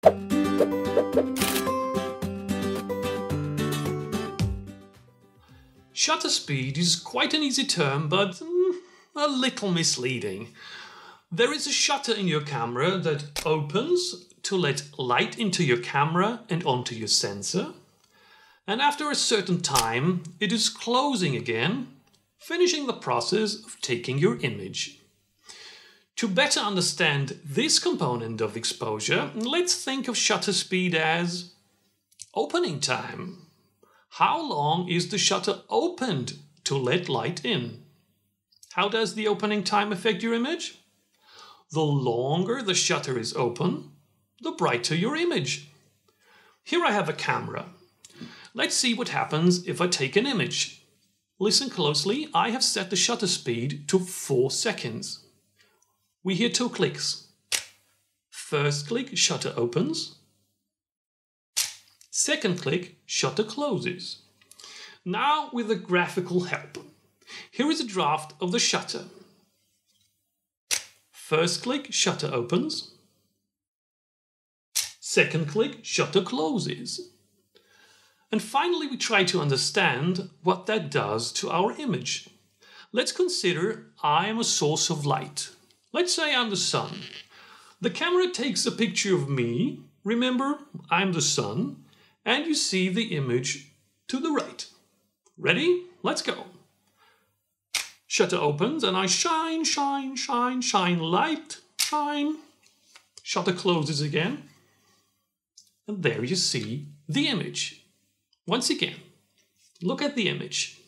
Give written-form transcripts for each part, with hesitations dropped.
Shutter speed is quite an easy term, but a little misleading. There is a shutter in your camera that opens to let light into your camera and onto your sensor. And after a certain time, it is closing again, finishing the process of taking your image. To better understand this component of exposure, let's think of shutter speed as opening time. How long is the shutter opened to let light in? How does the opening time affect your image? The longer the shutter is open, the brighter your image. Here I have a camera. Let's see what happens if I take an image. Listen closely, I have set the shutter speed to 4 seconds. We hear 2 clicks. First click, shutter opens. Second click, shutter closes. Now with a graphical help. Here is a draft of the shutter. First click, shutter opens. Second click, shutter closes. And finally we try to understand what that does to our image. Let's consider I am a source of light. Let's say I'm the sun. The camera takes a picture of me. Remember, I'm the sun. And you see the image to the right. Ready? Let's go. Shutter opens and I shine, shine, shine, shine, light, shine. Shutter closes again. And there you see the image. Once again, look at the image.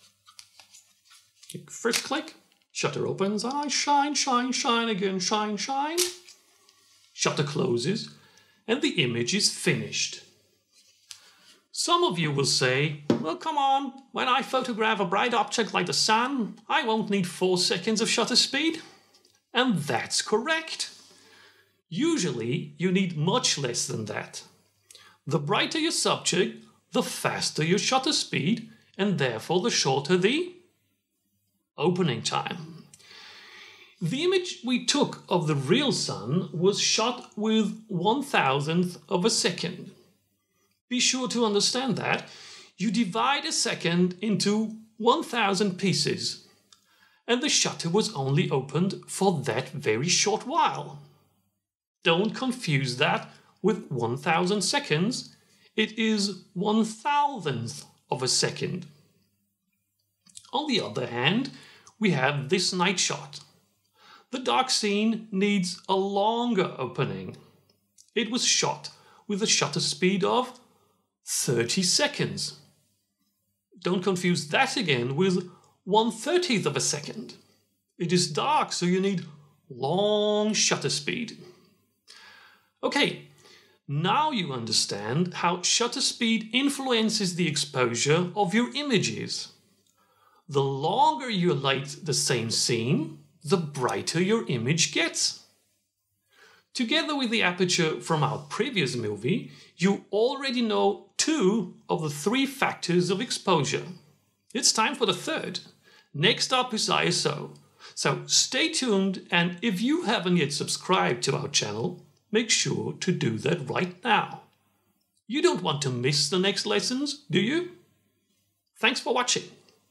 First click, shutter opens, and I shine, shine, shine again, shine, shine. Shutter closes, and the image is finished. Some of you will say, well, come on, when I photograph a bright object like the sun, I won't need 4 seconds of shutter speed. And that's correct. Usually, you need much less than that. The brighter your subject, the faster your shutter speed, and therefore the shorter the opening time. The image we took of the real sun was shot with 1/1000th of a second. Be sure to understand that you divide a second into 1,000 pieces, and the shutter was only opened for that very short while. Don't confuse that with 1,000 seconds. It is 1,000th of a second. On the other hand, we have this night shot. The dark scene needs a longer opening. It was shot with a shutter speed of 30 seconds. Don't confuse that again with 1/30th of a second. It is dark, so you need long shutter speed. Okay. Now you understand how shutter speed influences the exposure of your images. The longer you light the same scene, the brighter your image gets. Together with the aperture from our previous movie, you already know 2 of the 3 factors of exposure. It's time for the third. Next up is ISO. So stay tuned, and if you haven't yet subscribed to our channel, make sure to do that right now. You don't want to miss the next lessons, do you? Thanks for watching.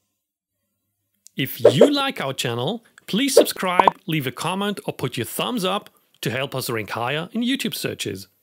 If you like our channel, please subscribe, leave a comment or put your thumbs up to help us rank higher in YouTube searches.